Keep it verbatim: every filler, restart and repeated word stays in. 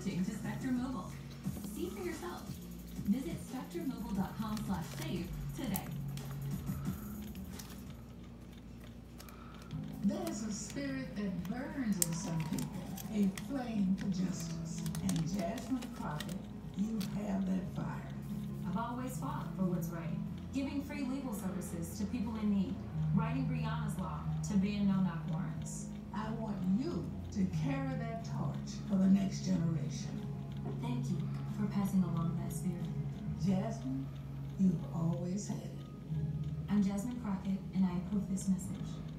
switching to Spectrum Mobile. See for yourself. Visit spectrum mobile dot com slash save today. There's a spirit that burns in some people, a flame for justice. And Jasmine Crockett, you have that fire. I've always fought for what's right, giving free legal services to people in need, writing Brianna's Law to ban no-knock warrants. I want you to carry that torch for the next generation. Thank you for passing along that spirit. Jasmine, you've always had it. I'm Jasmine Crockett, and I approve this message.